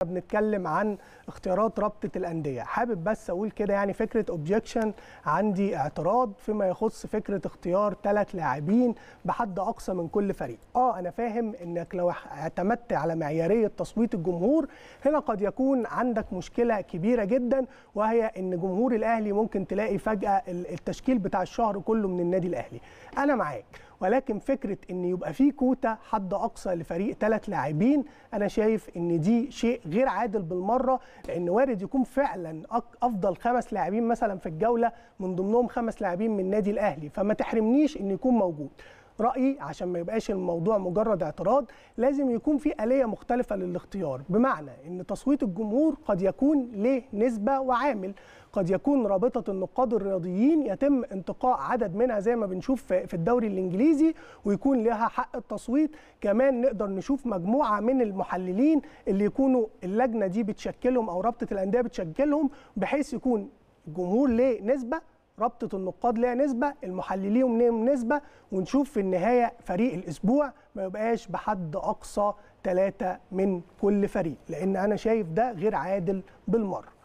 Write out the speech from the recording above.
بنتكلم عن اختيارات رابطه الانديه، حابب بس اقول كده يعني فكره اوبجكشن، عندي اعتراض فيما يخص فكره اختيار 3 لاعبين بحد اقصى من كل فريق. انا فاهم انك لو اعتمدت على معياريه تصويت الجمهور هنا قد يكون عندك مشكله كبيره جدا، وهي ان جمهور الاهلي ممكن تلاقي فجاه التشكيل بتاع الشهر كله من النادي الاهلي. انا معاك، ولكن فكره ان يبقى في كوتا حد اقصى لفريق 3 لاعبين انا شايف ان دي شيء غير عادل بالمره، لان وارد يكون فعلا افضل 5 لاعبين مثلا في الجوله من ضمنهم 5 لاعبين من النادي الاهلي، فما تحرمنيش ان يكون موجود. رأيي عشان ما يبقاش الموضوع مجرد اعتراض لازم يكون في آلية مختلفة للاختيار، بمعنى ان تصويت الجمهور قد يكون له نسبة وعامل، قد يكون رابطة النقاد الرياضيين يتم انتقاء عدد منها زي ما بنشوف في الدوري الإنجليزي ويكون لها حق التصويت، كمان نقدر نشوف مجموعة من المحللين اللي يكونوا اللجنة دي بتشكلهم أو رابطة الأندية بتشكلهم، بحيث يكون الجمهور له نسبة، رابطة النقاد لها نسبة، المحللين لهم نسبة، ونشوف في النهاية فريق الأسبوع ما يبقاش بحد أقصى 3 من كل فريق، لأن أنا شايف ده غير عادل بالمرة.